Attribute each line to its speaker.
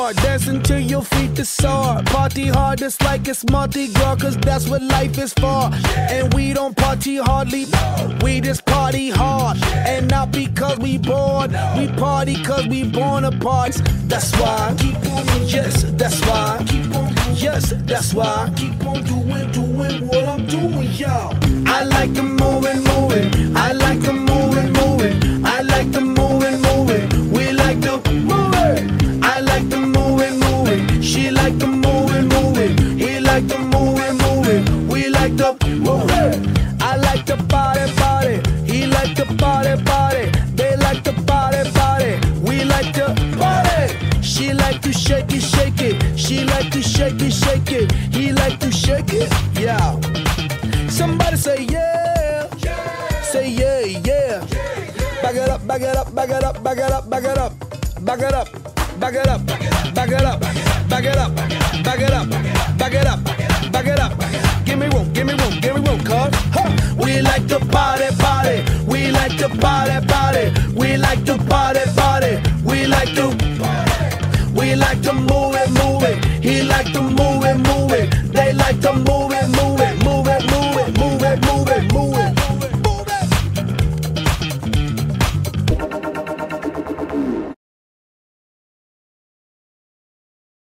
Speaker 1: hard, dancing till your feet is sore. Party hard, just like it's Mardi Gras, cause that's what life is for. And we don't party hardly, we just party hard. And not because we bored, we party cause we born apart. That's why, keep on, yes, that's why, keep on, yes, that's why, keep on doing what I'm doing, y'all. I like the moving, I like the moving, I like the moving, we like the moving. I like the moving, she like the moving, he like the moving, we like the moving. I like the body, he like the body, they like the body, we like the body. She like to shake it, she like to shake it, he like to shake it, yeah. Somebody say yeah, say yeah. Back it up, back it up, back it up, back it up, back it up, back it up, back it up, back it up, back it up, back it up, back it up, back it up. Give me room, cuz. We like the body, we like the body, we like the body, we like the, we like to move it, he like to move.